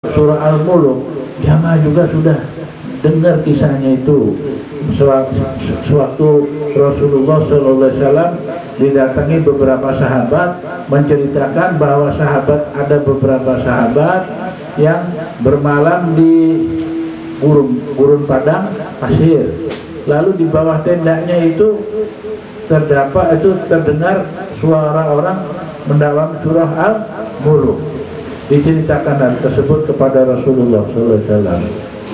surah Al-Mulk, jamaah juga sudah dengar kisahnya itu. Sewaktu Rasulullah SAW didatangi beberapa sahabat menceritakan bahwa ada beberapa sahabat yang bermalam di gurun padang pasir. Lalu di bawah tendanya itu terdengar suara orang mendawang surah Al-Mulk. Diceritakan hal tersebut kepada Rasulullah SAW.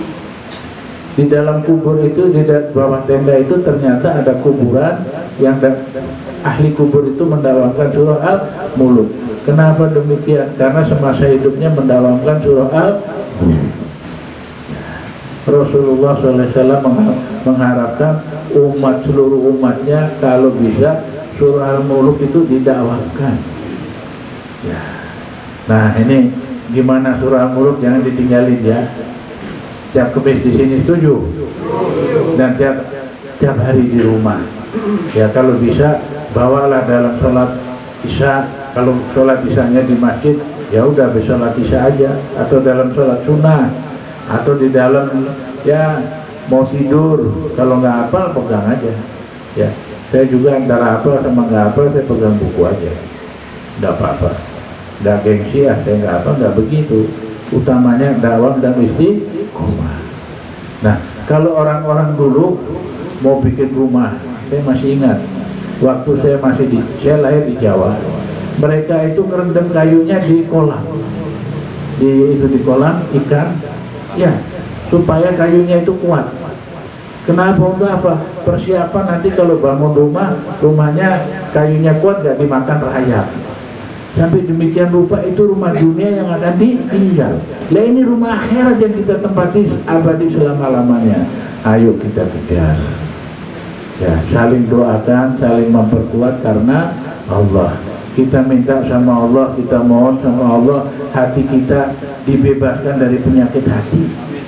Di dalam kubur itu, di bawah tenda itu ternyata ada kuburan yang ahli kubur itu mendawangkan surah Al-Mulk. Kenapa demikian? Karena semasa hidupnya mendawangkan surah Al-Mulk. Rasulullah SAW mengharapkan seluruh umatnya kalau bisa surah Al-Mulk itu didakwakan. Ya. Nah ini gimana surah Al-Mulk, jangan ditinggalin ya. Tiap Kamis di sini setuju, dan tiap hari di rumah. Ya kalau bisa bawalah dalam sholat isya. Kalau sholat isyanya di masjid, ya udah sholat isya aja, atau dalam sholat sunnah, atau di dalam ya mau tidur. Kalau nggak hafal pegang aja. Ya saya juga antara hafal sama nggak hafal saya pegang buku aja, nggak apa-apa. Nggak gengsi ya, saya nggak hafal, nggak begitu. Utamanya dakwah dan istiqomah. Nah, kalau orang-orang dulu mau bikin rumah, saya masih ingat waktu saya lahir di Jawa, mereka itu ngerendam kayunya di kolam, di kolam ikan, ya supaya kayunya itu kuat. Kenapa? Untuk apa? Persiapan nanti kalau bangun rumahnya kayunya kuat, gak dimakan rayap. Sampai demikian rupa itu rumah dunia yang akan ditinggal. Lah ini rumah akhirat yang kita tempati abadi selama-lamanya. Ayo kita kejar. Ya, saling doakan, saling memperkuat karena Allah. Kita minta sama Allah, kita mohon sama Allah, hati kita dibebaskan dari penyakit hati.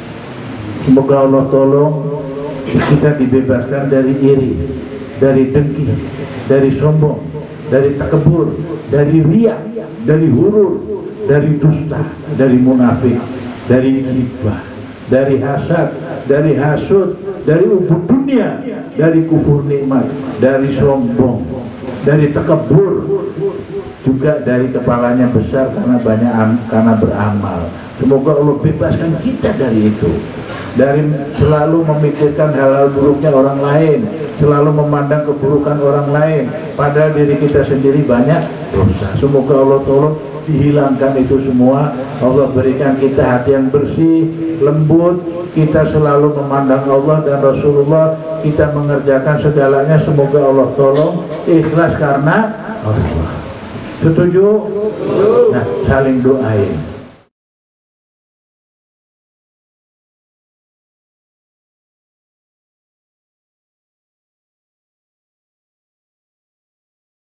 Semoga Allah tolong kita dibebaskan dari iri, dari dengki, dari sombong, dari takabur, dari riya, dari hurur, dari dusta, dari munafik, dari ghibah, dari hasad, dari hasud, dari ubud dunia, dari kufur nikmat, dari sombong, dari takabur, juga dari kepalanya besar karena beramal. Semoga Allah bebaskan kita dari itu, dari selalu memikirkan hal-hal buruknya orang lain, selalu memandang keburukan orang lain, padahal diri kita sendiri banyak dosa. Semoga Allah tolong dihilangkan itu semua. Allah berikan kita hati yang bersih, lembut, kita selalu memandang Allah dan Rasulullah, kita mengerjakan segalanya. Semoga Allah tolong ikhlas karena Allah. Setuju? Nah, saling doain.